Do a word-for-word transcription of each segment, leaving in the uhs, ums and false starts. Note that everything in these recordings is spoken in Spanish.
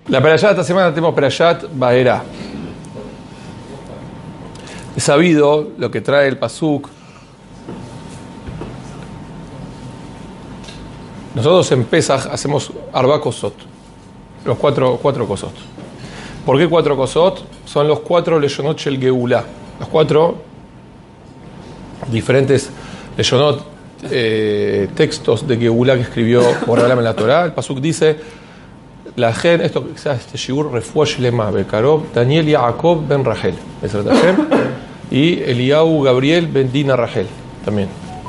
La perashá esta semana tenemos Perashat Vaerá. Es sabido lo que trae el pasuk. Nosotros en Pesaj hacemos Arba Kosot, los cuatro, cuatro Kosot. ¿Por qué cuatro Kosot? Son los cuatro Leshonot Shel Geulá, los cuatro diferentes Leshonot, eh, textos de Geulá que escribió Boreolam en la Torá. El pasuk dice: la gen, esto este shiur refuah shlema bekarov Daniel Yaakov ben Rachel, y Eliyahu Gabriel ben Dina Rachel también.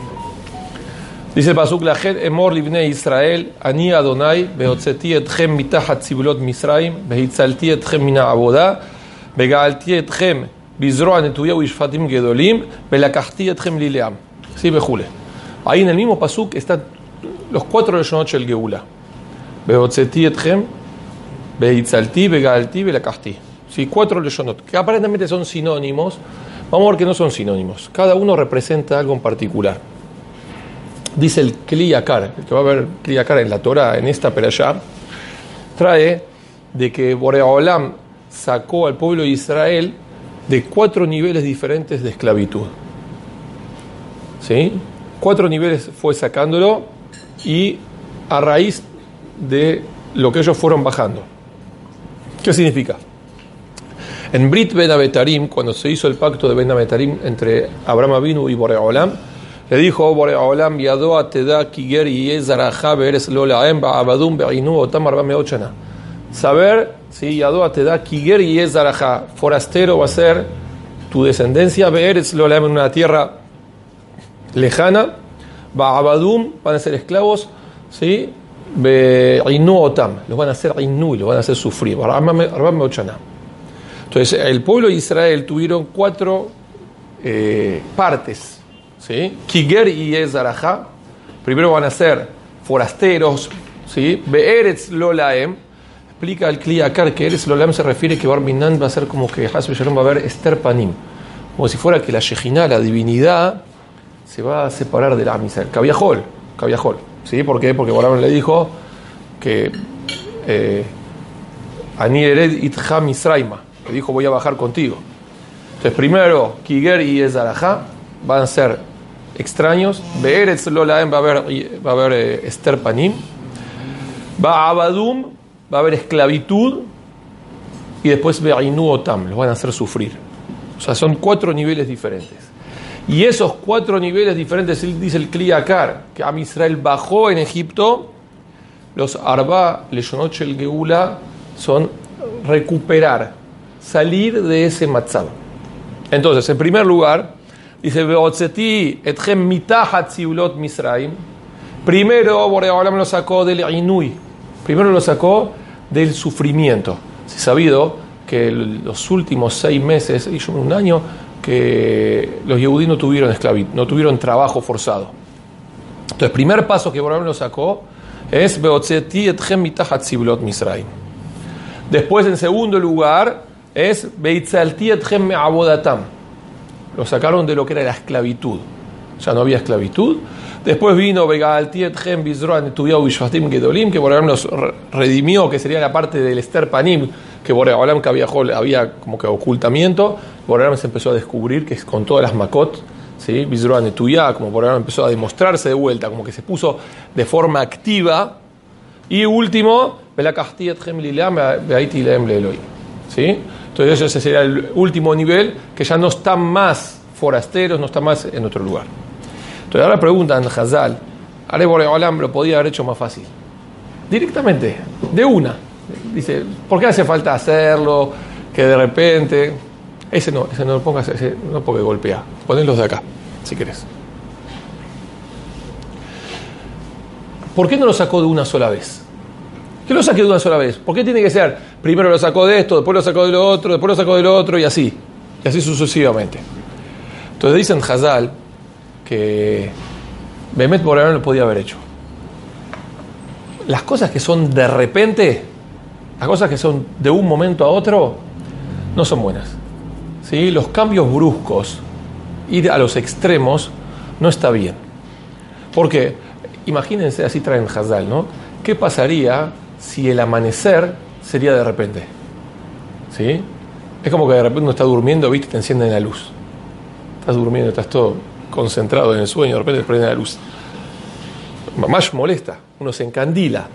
Dice el pasuk: la gen emor libnei Israel ani Adonai behotzeti etchem mitachat tzibulot Misraim behitzalti etchem mina avoda begaalti etchem bizroa netuya uishfatim gedolim belakachti etchem lileam. Sí, bejule. Ahí en el mismo pasuk están los cuatro leshonot shel Geulá. Behotzeti etchem, behitzalti, begaalti, belakachti. Sí, cuatro leshonot, que aparentemente son sinónimos. Vamos a ver que no son sinónimos. Cada uno representa algo en particular. Dice el Kli Yakar, el que va a ver Kli Yakar en la Torah, en esta perashá, trae de que Boreolam sacó al pueblo de Israel de cuatro niveles diferentes de esclavitud. ¿Sí? Cuatro niveles fue sacándolo, y a raíz de lo que ellos fueron bajando. ¿Qué significa? En Brit Ben Abetarim, cuando se hizo el pacto de Ben Abetarim entre Abraham Avinu y Boreolam, le dijo Boreolam: Yadoa teda kiger yezaraja be'eres lo la'em ba'abadum be'inu otam arba meot shana. Saber, si Yadoa teda kiger yezaraja, forastero va a ser tu descendencia, be'eres lo la'em, en una tierra lejana, ba'abadum, van a ser esclavos, ¿sí? Be'inu otam, los van a hacer inu, los van a hacer sufrir. Entonces, el pueblo de Israel tuvieron cuatro eh, partes, ¿sí? Kiger y Ezaraja. Primero van a ser forasteros, ¿sí? Be'eretz lo laem. Explica el Kli Yakar que Eretz lo laem se refiere que Barminan va a ser como que Hasbe Shalom va a haber Esther Panim, como si fuera que la Shejinah, la divinidad, se va a separar de la Amisrael. Cabiajol, Cabiajol. ¿Sí? ¿Por qué? Porque Boreolam le dijo que Ani ered itcha Misraima, le dijo: voy a bajar contigo. Entonces, primero Kiger y Ezaraja van a ser extraños. Be'eretz lo laem va a haber, va a haber eh, Esther Panim. Ba'abadum va a haber esclavitud, y después Be'inu otam, los van a hacer sufrir. O sea, son cuatro niveles diferentes. Y esos cuatro niveles diferentes, dice el Kli Yakar, que Am Israel bajó en Egipto, los Arba Leshonot Shel Geulá son recuperar, salir de ese matzab. Entonces, en primer lugar, dice: Veotzeti etchem mitachat tzibulot Misraim. Primero Boreolam lo sacó del inui, primero lo sacó del sufrimiento. Se ha sabido que los últimos seis meses, y un año, que los yehudí no tuvieron esclavitud, no tuvieron trabajo forzado. Entonces, el primer paso que Boreolam lo sacó es Beotzeti etchem mitachat tzibulot Misraim. Después, en segundo lugar, es Beitzalti etchem me'avodatam. Lo sacaron de lo que era la esclavitud. Ya no había esclavitud. Después vino Begaalti etchem bizroa netuya uishfatim gedolim, que Boreolam los redimió, que sería la parte del Esther Panim, que Boreolam que había, había como que ocultamiento. Boreolam se empezó a descubrir que es con todas las makot, ¿sí? Bizroa netuya, como Boreolam empezó a demostrarse de vuelta, como que se puso de forma activa. Y último, Belakachti etchem lileam be'aiti leem leeloi. ¿Sí? Entonces ese sería el último nivel, que ya no están más forasteros, no están más en otro lugar. Entonces ahora preguntan Hazal: ¿Are Boreolam lo podía haber hecho más fácil? Directamente, de una. Dice: ¿por qué hace falta hacerlo? Que de repente... Ese no, ese no lo pongas, ese no, porque golpea. Ponenlos de acá, si querés. ¿Por qué no lo sacó de una sola vez? ¿Qué lo saqué de una sola vez? ¿Por qué tiene que ser primero lo sacó de esto, después lo sacó de lo otro, después lo sacó de lo otro, y así? Y así sucesivamente. Entonces dicen Hazal que Bemet Boreolam lo podía haber hecho. Las cosas que son de repente, las cosas que son de un momento a otro, no son buenas. ¿Sí? Los cambios bruscos, ir a los extremos, no está bien. Porque, imagínense, así traen Hazal, ¿no? ¿Qué pasaría si el amanecer sería de repente. ¿Sí? Es como que de repente uno está durmiendo, ¿viste? Te encienden la luz. Estás durmiendo, estás todo concentrado en el sueño, de repente te prenden la luz. Más molesta, uno se encandila.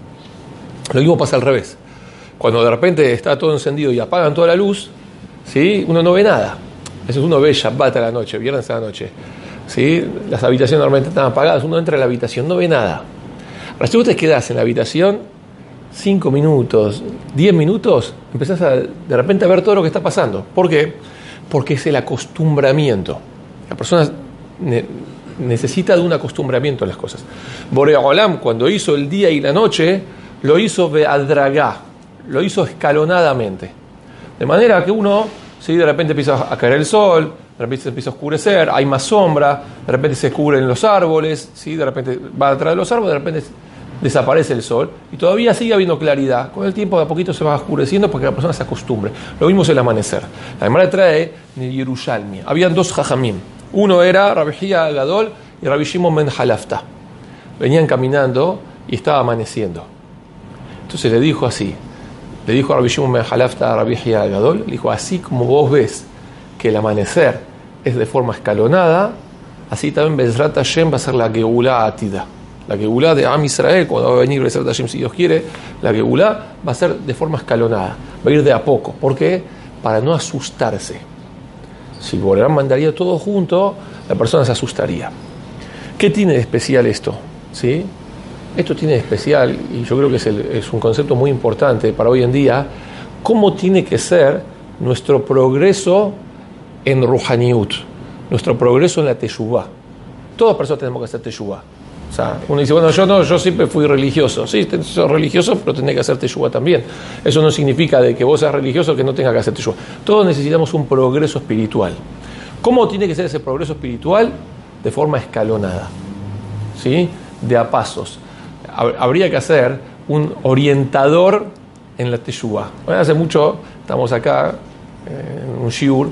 Lo mismo pasa al revés. Cuando de repente está todo encendido y apagan toda la luz, ¿sí? Uno no ve nada. Eso es, uno ve Shabbat a la noche, viernes a la noche. ¿Sí? Las habitaciones normalmente están apagadas, uno entra a la habitación, no ve nada. Ahora, si vos te quedás en la habitación cinco minutos, diez minutos, empezás a, de repente a ver todo lo que está pasando. ¿Por qué? Porque es el acostumbramiento. La persona ne- necesita de un acostumbramiento a las cosas. Borei Olam, cuando hizo el día y la noche, lo hizo be'adragá, lo hizo escalonadamente. De manera que uno, ¿sí? De repente empieza a caer el sol, de repente se empieza a oscurecer, hay más sombra, de repente se cubren los árboles, ¿sí? De repente va detrás de los árboles, de repente desaparece el sol y todavía sigue habiendo claridad. Con el tiempo de a poquito se va oscureciendo porque la persona se acostumbre. Lo mismo es el amanecer. La Gemara trae en Yerushalmi. Habían dos jajamim. Uno era Rabbi Hia Gadol y Rabbi Shimon ben Halafta. Venían caminando y estaba amaneciendo. Entonces le dijo así. Le dijo a Rabbi Shimon ben Halafta a Rabbi Hia Gadol, le dijo, así como vos ves que el amanecer es de forma escalonada, así también Bezrat Hashem va a ser la Geulá Atida. La Geulá de Am Israel, cuando va a venir Bezrat Hashem, si Dios quiere, la Geulá va a ser de forma escalonada, va a ir de a poco. ¿Por qué? Para no asustarse. Si Borán mandaría todo junto, la persona se asustaría. ¿Qué tiene de especial esto? ¿Sí? Esto tiene de especial, y yo creo que es, el, es un concepto muy importante para hoy en día, cómo tiene que ser nuestro progreso en Ruhaniut, nuestro progreso en la Teshuvah. Todas personas tenemos que hacer Teshuvah. O sea, uno dice, bueno, yo no, yo siempre fui religioso. Sí, soy religioso, pero tenés que hacer Teshuvah también. Eso no significa de que vos seas religioso que no tengas que hacer Teshuvah. Todos necesitamos un progreso espiritual. ¿Cómo tiene que ser ese progreso espiritual? De forma escalonada, ¿sí? De a pasos. Habría que hacer un orientador en la Teshuvah. Bueno, hace mucho, estamos acá en un shiur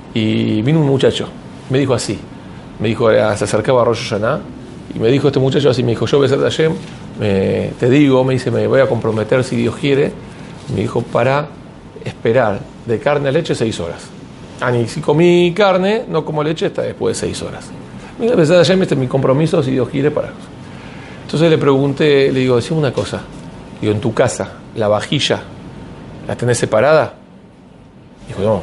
y vino un muchacho, me dijo así, me dijo, se acercaba a Rosh Hashanah y me dijo este muchacho así, me dijo, yo Bezrat Hashem, me, te digo, me dice, me voy a comprometer si Dios quiere, me dijo, para esperar de carne a leche seis horas. Ah, ni si comí carne, no como leche hasta después de seis horas. Me dijo, Bezrat Hashem, este es mi compromiso si Dios quiere para. Entonces le pregunté, le digo, decime una cosa, digo, en tu casa, la vajilla, ¿la tenés separada? Dijo, no.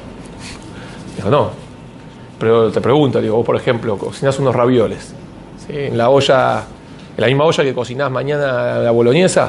Dijo, no. Pero te pregunto, digo, vos por ejemplo, cocinás unos ravioles, ¿sí? En la olla, en la misma olla que cocinás mañana la boloñesa.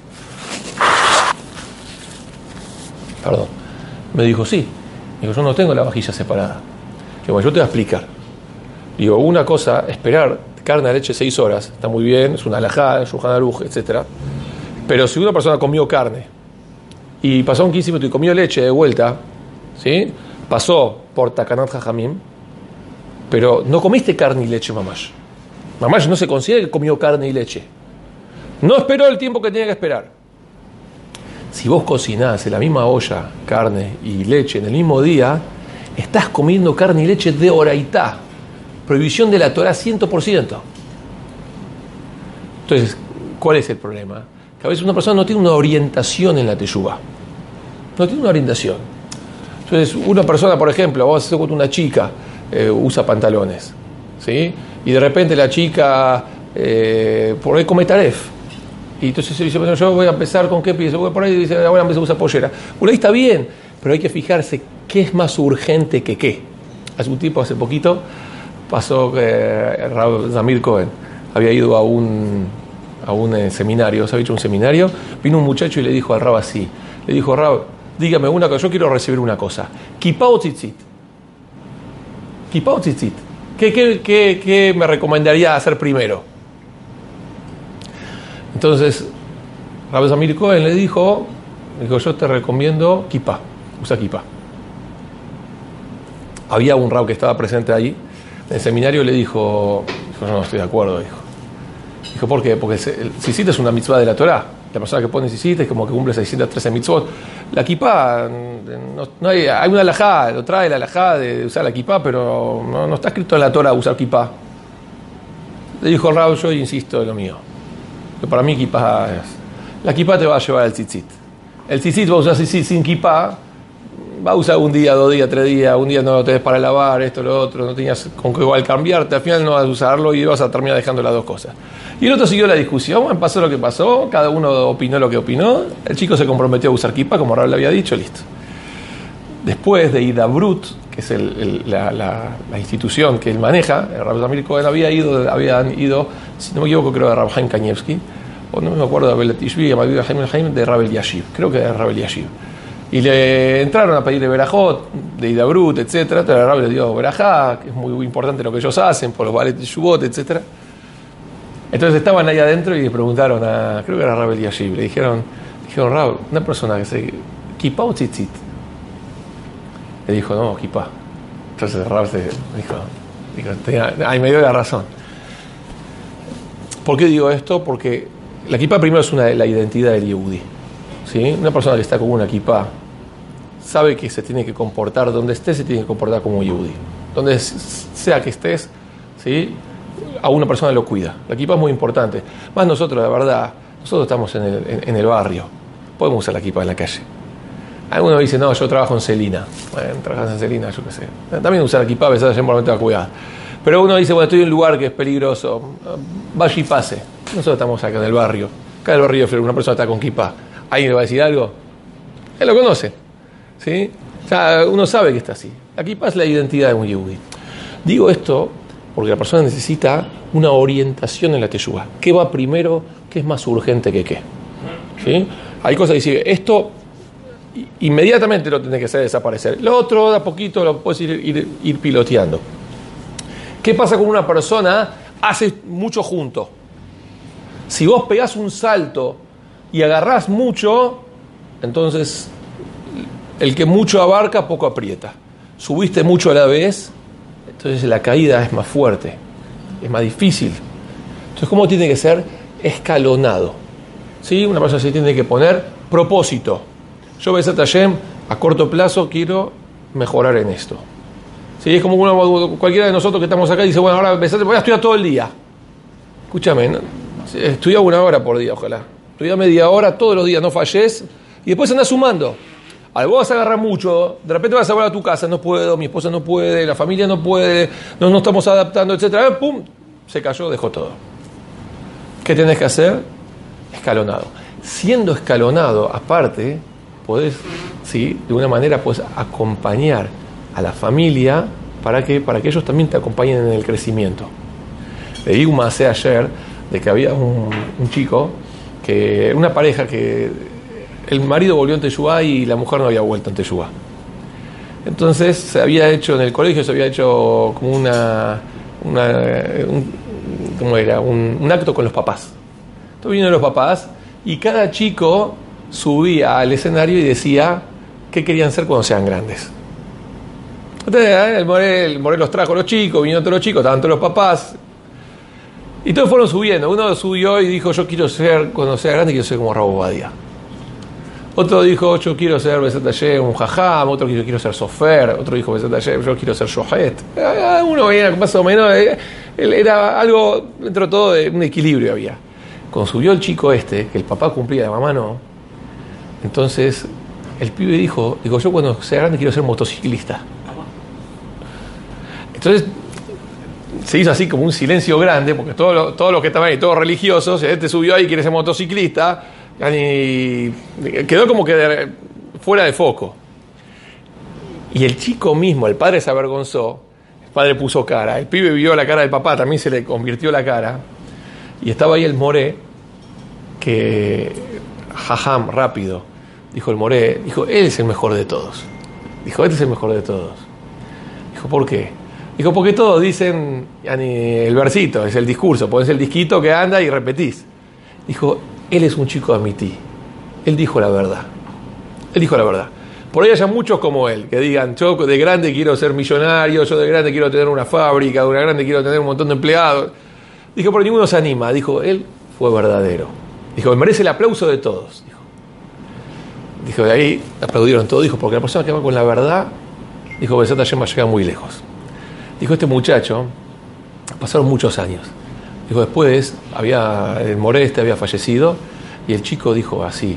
Perdón. Me dijo, sí. Digo, yo no tengo la vajilla separada. Digo, bueno, yo te voy a explicar. Digo, una cosa, esperar carne a leche seis horas, está muy bien, es una alajá, es un janaruj, etcétera. Pero si una persona comió carne y pasó un quince minutos y comió leche de vuelta, ¿sí? Pasó por Takanat Jajamim, pero no comiste carne y leche, mamash. Mamash no se considera que comió carne y leche. No esperó el tiempo que tenía que esperar. Si vos cocinás en la misma olla carne y leche en el mismo día, estás comiendo carne y leche de oraitá. Prohibición de la Torah cien por ciento. Entonces, ¿cuál es el problema? Que a veces una persona no tiene una orientación en la Teshuvah. No tiene una orientación. Entonces, una persona, por ejemplo, vos haces con una chica, eh, usa pantalones, ¿sí? Y de repente la chica, eh, por ahí come taref. Y entonces se dice, bueno, yo voy a empezar con qué pienso. Por ahí dice, ahora empiezo a usar pollera. Por ahí está bien, pero hay que fijarse qué es más urgente que qué. Hace un tiempo, hace poquito, pasó que eh, Rav Zamir Cohen había ido a un, a un eh, seminario, se había hecho un seminario, vino un muchacho y le dijo al Rav así, le dijo, Rav, dígame una cosa, yo quiero recibir una cosa, ¿Kipá o tzitzit? ¿Kipá o tzitzit? ¿Qué, qué, qué, ¿Qué me recomendaría hacer primero? Entonces Rav Zamir Cohen le dijo, dijo, yo te recomiendo kipá, usa kipá. Había un Rav que estaba presente ahí en el seminario, le dijo, yo no estoy de acuerdo, dijo. Dijo, ¿por qué? Porque el tzitzit es una mitzvah de la Torah. La persona que pone tzitzit es como que cumple seiscientas trece mitzvot. La kipá, no, no hay, hay una alajá, lo trae la alajá de usar la kipá, pero no, no está escrito en la Torah usar kipá. Le dijo Rav, yo insisto en lo mío. Que para mí kipá es, la kipá te va a llevar al tzitzit. El tzitzit va a usar tzitzit sin kipá, va a usar un día, dos días, tres días, un día no lo tenés para lavar, esto, lo otro, no tenías con qué igual cambiarte, al final no vas a usarlo y vas a terminar dejando las dos cosas. Y el otro siguió la discusión, bueno, pasó lo que pasó, cada uno opinó lo que opinó, el chico se comprometió a usar kipá, como Rab le había dicho, listo. Después de Hidabrut, que es el, el, la, la, la institución que él maneja, el Rab Zamir Cohen había ido, habían ido, si no me equivoco, creo de Rab Haim Kanievski, o no me acuerdo de Abel Tishbi, de Rab Eliashiv, creo que de Rab Eliashiv. Y le entraron a pedirle verajot, de Hidabrut, etcétera. El Rab le dio verajá, que es muy importante lo que ellos hacen, por los balet de Shubot, etcétera. Entonces estaban ahí adentro y le preguntaron a, creo que era Rab Eliashiv, le dijeron, dijeron, Rab, una persona que se, ¿kipá o tzitzit? Le dijo, no, kipá. Entonces Rab se dijo, dijo tenía, ay, me dio la razón. ¿Por qué digo esto? Porque la kipá primero es una, la identidad del Yehudi. ¿Sí? Una persona que está con una kipá sabe que se tiene que comportar, donde estés se tiene que comportar como un Yehudi. Donde sea que estés, ¿sí? A una persona lo cuida. La kipá es muy importante. Más nosotros, la verdad, nosotros estamos en el, en, en el barrio. Podemos usar la kipá en la calle. Algunos dicen, no, yo trabajo en Celina. Bueno, trabajas en Celina, yo qué sé. También usar la kipá, a veces allá en momento de cuidar. Pero uno dice, bueno, estoy en un lugar que es peligroso. Vaya y pase. Nosotros estamos acá en el barrio. Acá en el barrio de Fleur, una persona está con kipá. ¿Alguien le va a decir algo? Él lo conoce. ¿Sí? O sea, uno sabe que está así. La kipá es la identidad de un yehudi. Digo esto porque la persona necesita una orientación en la teshuvá. ¿Qué va primero? ¿Qué es más urgente que qué? ¿Sí? Hay cosas que dicen, esto inmediatamente lo tenés que hacer desaparecer. Lo otro, de a poquito, lo puedes ir, ir, ir piloteando. ¿Qué pasa con una persona? Hace mucho junto. Si vos pegás un salto y agarrás mucho, entonces el que mucho abarca, poco aprieta. Subiste mucho a la vez, entonces la caída es más fuerte, es más difícil. Entonces, ¿cómo tiene que ser? Escalonado. ¿Sí? Una persona se tiene que poner propósito. Yo, Besat Hashem, a corto plazo quiero mejorar en esto. ¿Sí? Es como uno, cualquiera de nosotros que estamos acá dice, bueno, ahora Besat, voy a estudiar todo el día. Escúchame, ¿no? Estudia una hora por día, ojalá. Estudia media hora todos los días, no falles, y después andás sumando. Al vos vas a agarrar mucho, de repente vas a volver a tu casa, no puedo, mi esposa no puede, la familia no puede, no nos estamos adaptando, etcétera. Pum, se cayó, dejó todo. ¿Qué tenés que hacer? Escalonado. Siendo escalonado, aparte, podés, sí, de una manera puedes acompañar a la familia para que, para que ellos también te acompañen en el crecimiento. Leí un masé ayer de que había un, un chico, que una pareja que el marido volvió en Teshuvá y la mujer no había vuelto en Teshuvá. Entonces se había hecho en el colegio, se había hecho como una, una un, ¿cómo era? Un, un acto con los papás. Entonces vinieron los papás y cada chico subía al escenario y decía qué querían ser cuando sean grandes. Entonces el Moré, el Moré los trajo a los chicos, vinieron todos los chicos, estaban todos los papás. Y todos fueron subiendo. Uno subió y dijo, yo quiero ser, cuando sea grande, quiero ser como Rab Ovadia. Otro dijo, yo quiero ser Besat Hashem, un jajam. Otro dijo, quiero ser sofer. Otro dijo, Besat Hashem, yo quiero ser shohet. Uno veía más o menos, era algo, dentro de todo, de un equilibrio había. Cuando subió el chico este, que el papá cumplía, la mamá no, entonces el pibe dijo, dijo, yo cuando sea grande quiero ser motociclista. Entonces se hizo así como un silencio grande, porque todos los, todos los que estaban ahí, todos religiosos, este subió ahí y quiere ser motociclista, y quedó como que de, fuera de foco. Y el chico mismo, el padre se avergonzó, el padre puso cara, el pibe vio la cara del papá, también se le convirtió la cara, y estaba ahí el Moré, que jajam, rápido, dijo el Moré, dijo, él es el mejor de todos. Dijo, este es el mejor de todos. Dijo, ¿por qué? Dijo, porque todos dicen el versito, es el discurso, pones el disquito que anda y repetís. Dijo, él es un chico amití. Él dijo la verdad. Él dijo la verdad. Por ahí haya muchos como él, que digan, yo de grande quiero ser millonario, yo de grande quiero tener una fábrica, de grande quiero tener un montón de empleados. Dijo, pero ninguno se anima. Dijo, él fue verdadero. Dijo, merece el aplauso de todos. Dijo, dijo de ahí aplaudieron todos. Dijo, porque la persona que va con la verdad, dijo, Besat Hashem va a llegar muy lejos. Dijo, este muchacho, pasaron muchos años. Dijo, después, había, el Moré este había fallecido, y el chico dijo así,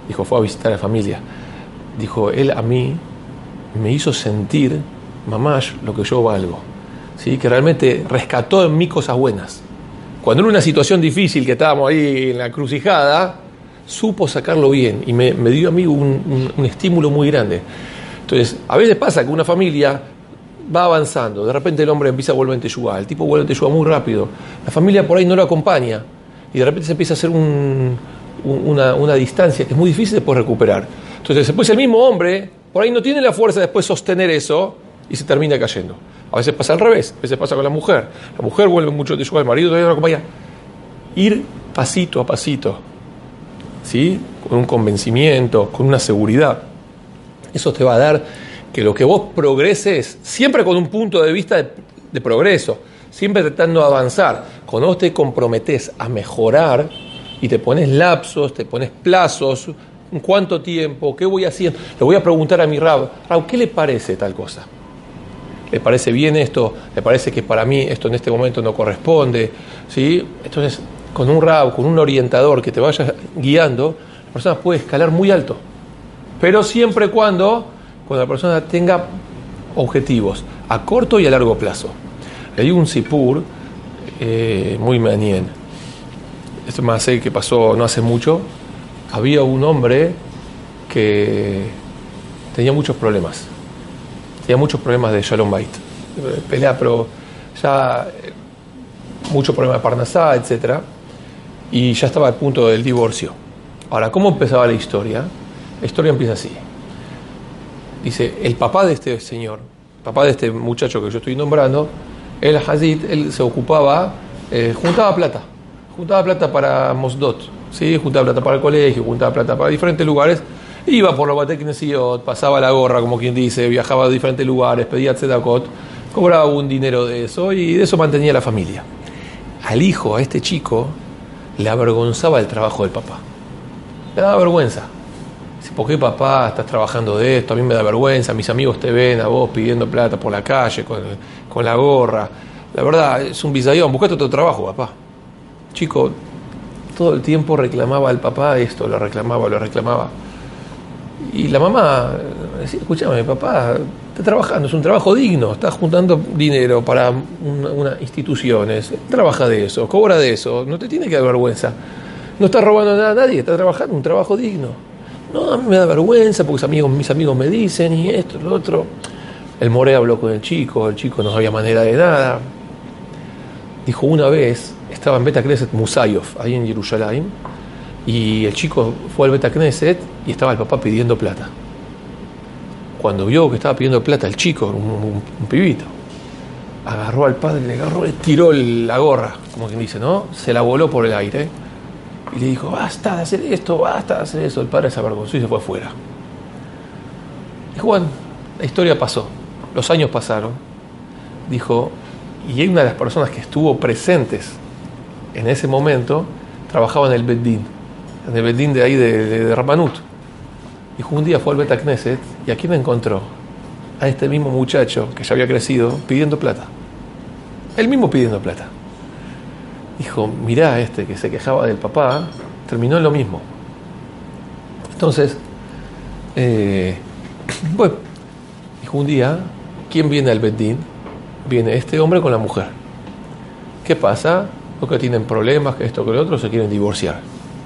Dijo, fue a visitar a la familia. Dijo, él a mí me hizo sentir, mamash, lo que yo valgo. ¿Sí? Que realmente rescató en mí cosas buenas. Cuando en una situación difícil, que estábamos ahí en la encrucijada, supo sacarlo bien y me, me dio a mí un, un, un estímulo muy grande. Entonces, a veces pasa que una familia va avanzando, de repente el hombre empieza a volver en teyuá, el tipo vuelve en teyuá muy rápido, la familia por ahí no lo acompaña y de repente se empieza a hacer un, un, una, una distancia que es muy difícil después recuperar. Entonces, después el mismo hombre por ahí no tiene la fuerza de después sostener eso y se termina cayendo. A veces pasa al revés, a veces pasa con la mujer. La mujer vuelve mucho teyuá, el marido todavía no lo acompaña. Ir pasito a pasito, ¿sí? Con un convencimiento, con una seguridad. Eso te va a dar que lo que vos progreses, siempre con un punto de vista de, de progreso, siempre tratando de avanzar. Cuando vos te comprometés a mejorar y te pones lapsos, te pones plazos, ¿en cuánto tiempo? ¿Qué voy haciendo? Le voy a preguntar a mi Rab, Rab, ¿qué le parece tal cosa? ¿Le parece bien esto? ¿Le parece que para mí esto en este momento no corresponde? ¿Sí? Entonces, con un Rab, con un orientador que te vaya guiando, la persona puede escalar muy alto. Pero siempre cuando, cuando la persona tenga objetivos a corto y a largo plazo. Leí un sipur eh, muy manien. Esto me hace que pasó no hace mucho. Había un hombre que tenía muchos problemas. Tenía muchos problemas de Shalom Bait. Pelea, pero ya mucho problema de Parnasá, etcétera. Y ya estaba al punto del divorcio. Ahora, ¿cómo empezaba la historia? La historia empieza así. Dice, el papá de este señor, papá de este muchacho que yo estoy nombrando, el Hazid, él se ocupaba, eh, juntaba plata, juntaba plata para Mosdot, ¿sí? Juntaba plata para el colegio, juntaba plata para diferentes lugares, iba por los Batei Knesiot, pasaba la gorra, como quien dice, viajaba a diferentes lugares, pedía tzedakot, cobraba un dinero de eso y de eso mantenía la familia. Al hijo, a este chico, le avergonzaba el trabajo del papá, le daba vergüenza. ¿Por qué, papá, estás trabajando de esto? A mí me da vergüenza, mis amigos te ven a vos pidiendo plata por la calle, con, con la gorra. La verdad, es un bizayón, buscate otro trabajo, papá. Chico, todo el tiempo reclamaba al papá esto, lo reclamaba, lo reclamaba. Y la mamá decía, escúchame, papá, está trabajando, es un trabajo digno, estás juntando dinero para una, una instituciones, trabaja de eso, cobra de eso, no te tiene que dar vergüenza. No estás robando nada a nadie, estás trabajando un trabajo digno. No, a mí me da vergüenza porque mis amigos, mis amigos me dicen y esto, lo otro. El More habló con el chico, el chico no había manera de nada. Dijo, una vez estaba en Beta Knesset Musayov, ahí en Jerusalén, y el chico fue al Beta Knesset y estaba el papá pidiendo plata. Cuando vio que estaba pidiendo plata el chico, un, un, un pibito, agarró al padre, le agarró, le tiró la gorra, como quien dice, ¿no? Se la voló por el aire. Y le dijo, basta de hacer esto, basta de hacer eso. El padre se avergonzó y se fue afuera. Dijo, bueno, la historia pasó, los años pasaron. Dijo, y hay una de las personas que estuvo presentes en ese momento, trabajaba en el Beddín, en el Beddín de ahí de, de, de Rabanut. Dijo, un día fue al Beta Knesset y ¿a quién encontró? A este mismo muchacho que ya había crecido pidiendo plata. Él mismo pidiendo plata. Dijo, mirá, este que se quejaba del papá, terminó en lo mismo. Entonces, eh, bueno, dijo un día, ¿quién viene al Beddín? Viene este hombre con la mujer. ¿Qué pasa? Porque tienen problemas, que esto, que lo otro, se quieren divorciar.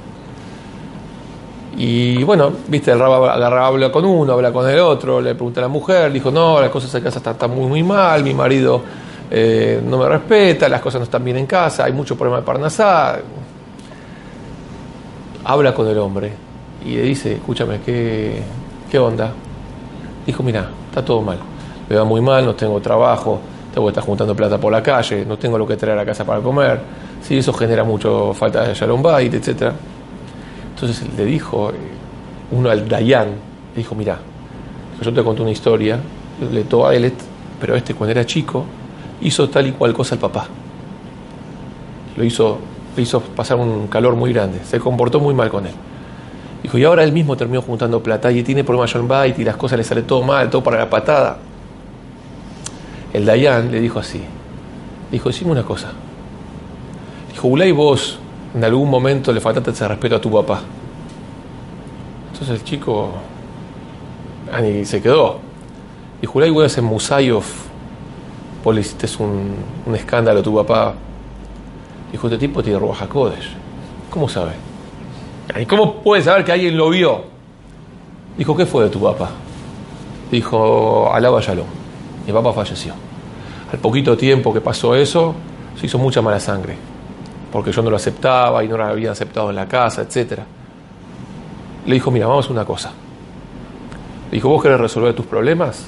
Y bueno, viste, el Rab habla con uno, habla con el otro, le pregunta a la mujer, dijo, no, las cosas en casa están, están muy, muy mal, mi marido eh, no me respeta, las cosas no están bien en casa, hay mucho problema de Parnasá. Habla con el hombre y le dice, escúchame, ¿qué, qué onda? Dijo, mira, está todo mal, me va muy mal, no tengo trabajo, tengo que estar juntando plata por la calle, no tengo lo que traer a casa para comer, sí, eso genera mucho falta de Shalom Bait, etcétera. Entonces le dijo uno al Dayan, le dijo, mira, yo te conté una historia, le tocó a Elet, pero este cuando era chico hizo tal y cual cosa al papá. Lo hizo, le hizo pasar un calor muy grande, se comportó muy mal con él. Dijo, y ahora él mismo terminó juntando plata y tiene problemas Shalom Bait y las cosas le sale todo mal, todo para la patada. El Dayan le dijo así, dijo, decime una cosa. Dijo, Ulay, vos en algún momento le faltaste ese respeto a tu papá. Entonces el chico Ani se quedó. Dijo, "Ulay, güey, en Musayov, vos le hiciste un, un escándalo a tu papá." Dijo, este tipo tiene Ruach HaKodesh. ¿Cómo sabe? ¿Y cómo puede saber que alguien lo vio? Dijo, ¿qué fue de tu papá? Dijo, alaba Shalom. Mi papá falleció. Al poquito tiempo que pasó eso, se hizo mucha mala sangre. Porque yo no lo aceptaba y no lo habían aceptado en la casa, etcétera. Le dijo, mira, vamos a hacer una cosa. Le dijo, ¿vos querés resolver tus problemas?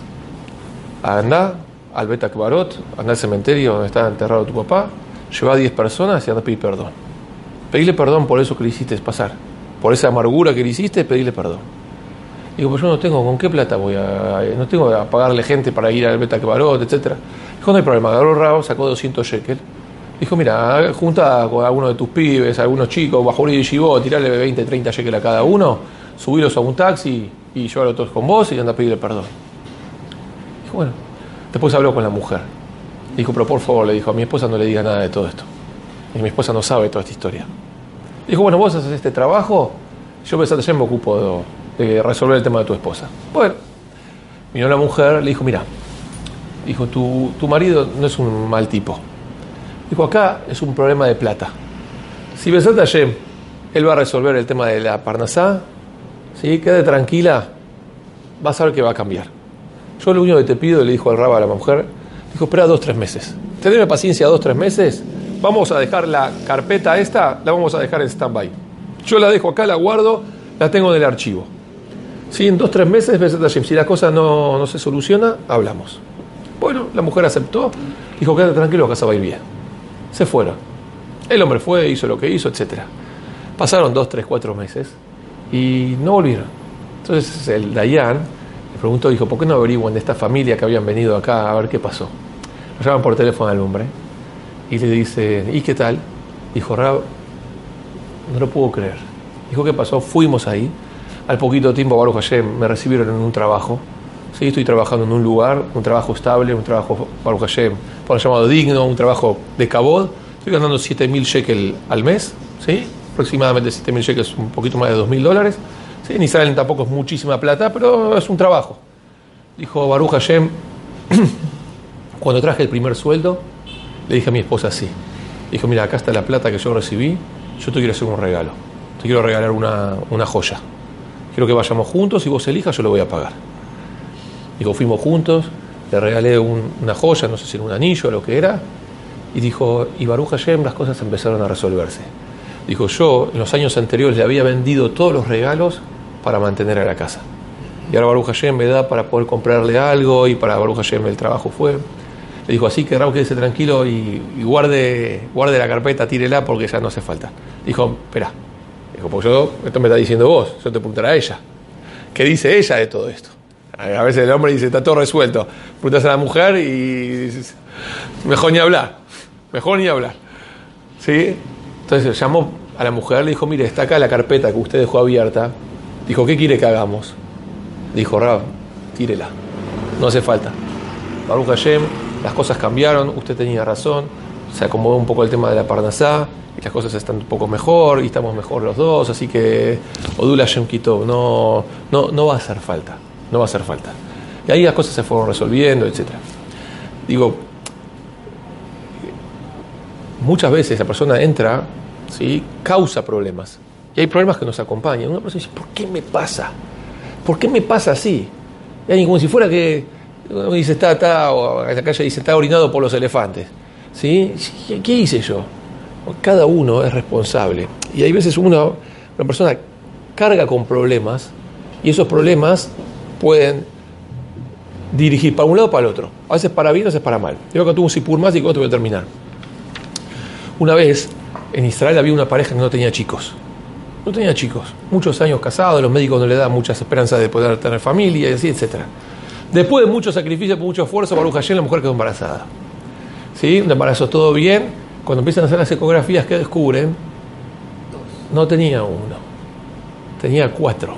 Andá al Bet Akbarot, andá al cementerio donde está enterrado tu papá, lleva a diez personas y andá a pedir perdón. Pedile perdón por eso que le hiciste pasar. Por esa amargura que le hiciste, pedile perdón. Digo, pues yo no tengo, ¿con qué plata voy a...? No tengo que pagarle gente para ir al Bet Akbarot, etcétera. Dijo, no hay problema. Agarró Rao, sacó doscientos shekel. Dijo, mira, junta con alguno de tus pibes, algunos chicos, bajo y Yeshivot, tirarle veinte, treinta shekel a cada uno, subilos a un taxi y llevarlos todos con vos y anda a pedirle perdón. Dijo, bueno. Después habló con la mujer. Dijo, pero por favor, le dijo, a mi esposa no le diga nada de todo esto. Y mi esposa no sabe toda esta historia. Dijo, bueno, vos haces este trabajo, yo ya me ocupo de, de resolver el tema de tu esposa. Bueno, vino la mujer, le dijo, mira, dijo, tu, tu marido no es un mal tipo. Dijo, acá es un problema de plata. Si Besat Hashem, él va a resolver el tema de la Parnasá, ¿sí? Quede tranquila, vas a ver que va a cambiar. Yo lo único que te pido, le dijo el Raba a la mujer, dijo, espera dos, tres meses. Teneme paciencia dos, tres meses, vamos a dejar la carpeta esta, la vamos a dejar en stand-by. Yo la dejo acá, la guardo, la tengo en el archivo. ¿Sí? En dos, tres meses, Besat Hashem, si la cosa no, no se soluciona, hablamos. Bueno, la mujer aceptó, dijo, quédate tranquilo, la casa va a ir bien. Se fueron. El hombre fue, hizo lo que hizo, etcétera. Pasaron dos, tres, cuatro meses y no volvieron. Entonces el Dayan le preguntó, dijo, ¿por qué no averiguan de esta familia que habían venido acá a ver qué pasó? Lo llaman por teléfono al hombre y le dice, ¿y qué tal? Dijo, Rab, no lo puedo creer. Dijo, ¿qué pasó? Fuimos ahí. Al poquito tiempo, Baruch Hashem, me recibieron en un trabajo. Sí, estoy trabajando en un lugar, un trabajo estable, un trabajo, Baruch Hashem, por el llamado digno, un trabajo de kabod. Estoy ganando siete mil shekel al mes, ¿sí? Aproximadamente siete mil shekels, un poquito más de dos mil dólares. ¿Sí? Ni salen tampoco es muchísima plata, pero es un trabajo. Dijo Baruch Hashem, cuando traje el primer sueldo, le dije a mi esposa así. Dijo, mira, acá está la plata que yo recibí, yo te quiero hacer un regalo. Te quiero regalar una, una joya. Quiero que vayamos juntos y vos elijas, yo lo voy a pagar. Dijo, fuimos juntos, le regalé un, una joya, no sé si era un anillo o lo que era, y dijo, y Baruch Hashem, las cosas empezaron a resolverse. Dijo, yo en los años anteriores le había vendido todos los regalos para mantener a la casa. Y ahora Baruch Hashem me da para poder comprarle algo, y para Baruch Hashem el trabajo fue. Le dijo, así que Raúl, quédese tranquilo y, y guarde, guarde la carpeta, tírela porque ya no hace falta. Dijo, espera, dijo, porque yo, esto me está diciendo vos, yo te preguntaré a ella. ¿Qué dice ella de todo esto? A veces el hombre dice, está todo resuelto. Preguntas a la mujer y dices, mejor ni hablar. Mejor ni hablar. ¿Sí? Entonces llamó a la mujer, le dijo, mire, está acá la carpeta que usted dejó abierta. Dijo, ¿qué quiere que hagamos? Dijo, Rab, tírela. No hace falta. Baruch Hashem, las cosas cambiaron, usted tenía razón. Se acomodó un poco el tema de la Parnasá y las cosas están un poco mejor y estamos mejor los dos. Así que, Odul Hashem Kitov, no, no, no va a hacer falta. No va a hacer falta. Y ahí las cosas se fueron resolviendo, etcétera. Digo, muchas veces la persona entra, ¿sí? Causa problemas. Y hay problemas que nos acompañan. Una persona dice, ¿por qué me pasa? ¿Por qué me pasa así? Y como si fuera que, uno dice, está, está, o en la calle dice, está orinado por los elefantes. ¿Sí? ¿Qué hice yo? Cada uno es responsable. Y hay veces uno, una persona carga con problemas y esos problemas pueden dirigir para un lado o para el otro. A veces para bien, a veces para mal. Yo acá tuve un sipur más y con esto voy a terminar. Una vez en Israel había una pareja que no tenía chicos. No tenía chicos. Muchos años casados, los médicos no le dan muchas esperanzas de poder tener familia, y así, etcétera. Después de mucho sacrificio, mucho esfuerzo, Baruch Hashem, la mujer quedó embarazada. ¿Sí? Un embarazo todo bien. Cuando empiezan a hacer las ecografías, ¿qué descubren? No tenía uno. Tenía cuatro.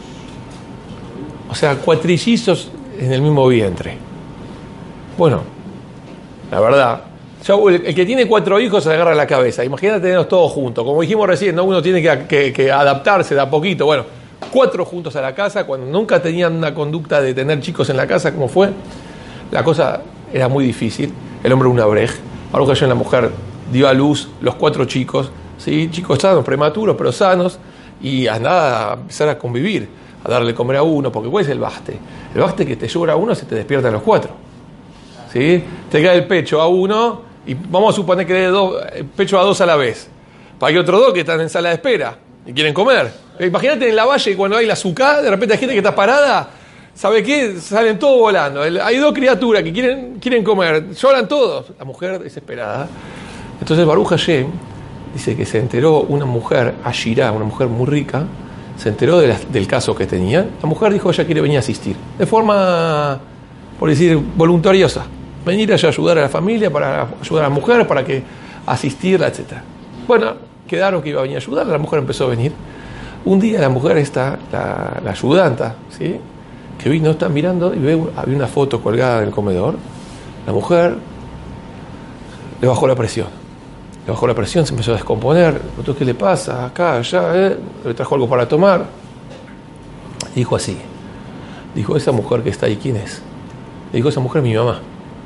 O sea, cuatrillizos en el mismo vientre. Bueno, la verdad, yo, el, el que tiene cuatro hijos se agarra la cabeza. Imagínate tenerlos todos juntos. Como dijimos recién, ¿no? Uno tiene que, que, que adaptarse de a poquito. Bueno, cuatro juntos a la casa, cuando nunca tenían una conducta de tener chicos en la casa, como fue, la cosa era muy difícil. El hombre un abrej, Baruch Hashem, la mujer dio a luz los cuatro chicos, ¿sí? Chicos sanos, prematuros, pero sanos, y a nada, a empezar a convivir, a darle comer a uno, porque ¿cuál es el baste? El baste que te llora a uno, se te despiertan los cuatro, ¿sí? Te cae el pecho a uno, y vamos a suponer que dé dos, el pecho a dos a la vez, para que otros dos que están en sala de espera y quieren comer. Imagínate en la valle cuando hay la azúcar, de repente hay gente que está parada, ¿sabe qué? Salen todos volando. Hay dos criaturas que quieren, quieren comer, lloran todos. La mujer desesperada. Entonces Baruch Hashem dice que se enteró una mujer, Ashirá, una mujer muy rica, se enteró de la, del caso que tenía. La mujer dijo, ella quiere venir a asistir, de forma, por decir, voluntariosa. Venir allá a ayudar a la familia, para ayudar a la mujer, para que asistirla, etcétera. Bueno, quedaron que iba a venir a ayudar, la mujer empezó a venir. Un día la mujer está, la, la ayudanta, ¿sí? Que vino, está mirando y ve, había una foto colgada en el comedor. La mujer le bajó la presión. Le bajó la presión, se empezó a descomponer. ¿Qué le pasa? Acá, allá, ¿eh? Le trajo algo para tomar. Dijo así. Dijo, esa mujer que está ahí, ¿quién es? Le dijo, esa mujer es mi mamá.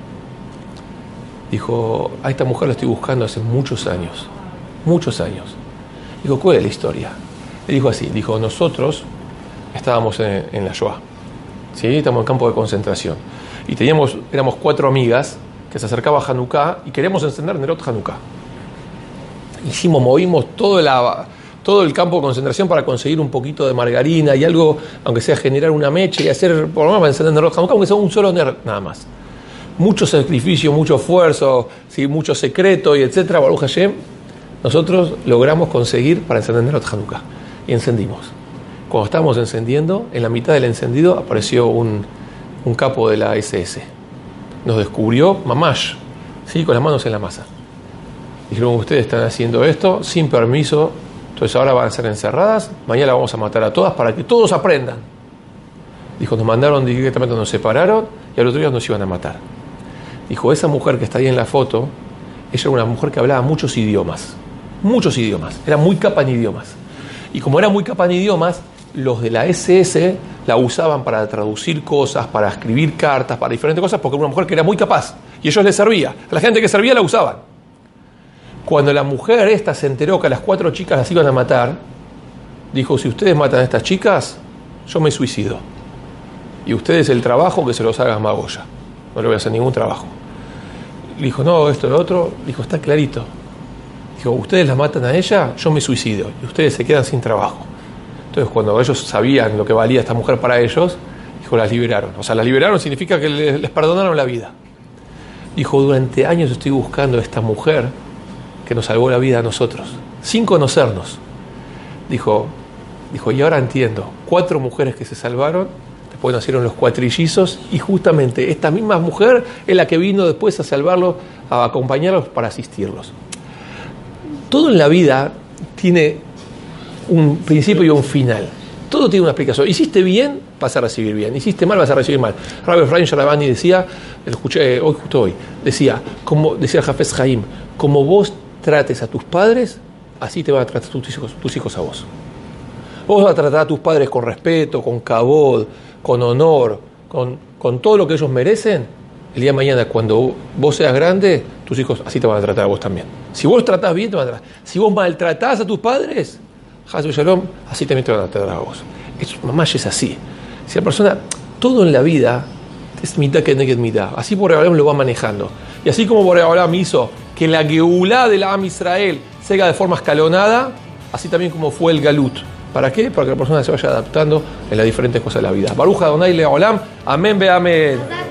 Dijo, a esta mujer la estoy buscando hace muchos años. Muchos años. Dijo, ¿cuál es la historia? Le dijo así, dijo, nosotros estábamos en, en la Shoah, ¿sí? Estamos en campo de concentración. Y teníamos, éramos cuatro amigas que se acercaba a Hanukkah y queríamos encender Nerot Hanukkah. Hicimos, movimos todo, la, todo el campo de concentración para conseguir un poquito de margarina y algo, aunque sea generar una mecha y hacer, por lo menos para encender Nerot Hanukkah, aunque sea un solo Ner, nada más. Mucho sacrificio, mucho esfuerzo, ¿sí? Mucho secreto y etcétera. Baruch Hashem, nosotros logramos conseguir para encender Nerot Hanukkah. Y encendimos. Cuando estábamos encendiendo, en la mitad del encendido apareció un, un capo de la ese ese. Nos descubrió mamash, ¿sí? Con las manos en la masa. Dijeron, ustedes están haciendo esto sin permiso, entonces ahora van a ser encerradas, mañana vamos a matar a todas para que todos aprendan. Dijo, nos mandaron directamente, nos separaron y al otro día nos iban a matar. Dijo, esa mujer que está ahí en la foto, ella era una mujer que hablaba muchos idiomas, muchos idiomas, era muy capa en idiomas. Y como era muy capa en idiomas, los de la ese ese la usaban para traducir cosas, para escribir cartas, para diferentes cosas, porque era una mujer que era muy capaz. Y ellos les servía. A la gente que servía la usaban. Cuando la mujer esta se enteró que a las cuatro chicas las iban a matar, dijo, si ustedes matan a estas chicas, yo me suicido. Y ustedes el trabajo que se los haga Magoya. No le voy a hacer ningún trabajo. Dijo, no, esto, lo otro. Dijo, está clarito. Dijo, ustedes la matan a ella, yo me suicido y ustedes se quedan sin trabajo. Entonces, cuando ellos sabían lo que valía esta mujer para ellos, dijo, las liberaron. O sea, las liberaron significa que les, les perdonaron la vida. Dijo, durante años estoy buscando a esta mujer que nos salvó la vida a nosotros, sin conocernos. Dijo, dijo, y ahora entiendo, cuatro mujeres que se salvaron, después nacieron los cuatrillizos, y justamente esta misma mujer es la que vino después a salvarlos, a acompañarlos para asistirlos. Todo en la vida tiene un principio y un final. Todo tiene una explicación. Hiciste bien, vas a recibir bien. Hiciste mal, vas a recibir mal. Rabbi Efraim Sharabani decía, lo escuché hoy, justo hoy, decía, como decía el Hafez Haim, como vos trates a tus padres, así te van a tratar tus hijos, tus hijos a vos. Vos vas a tratar a tus padres con respeto, con cabod, con honor, con, con todo lo que ellos merecen. El día de mañana, cuando vos seas grande, tus hijos así te van a tratar a vos también. Si vos tratás bien, te van a tratar. Si vos maltratás a tus padres, Hasu Shalom, así también te van a tratar a vos. Es, mamá, es así. Si la persona, todo en la vida es mitad que neged mitad. Así Boreolam lo va manejando. Y así como Boreolam hizo que la Geulá de la Am Israel se haga de forma escalonada, así también como fue el Galut. ¿Para qué? Para que la persona se vaya adaptando en las diferentes cosas de la vida. Baruch Adonai Leolam. Amén, be amén.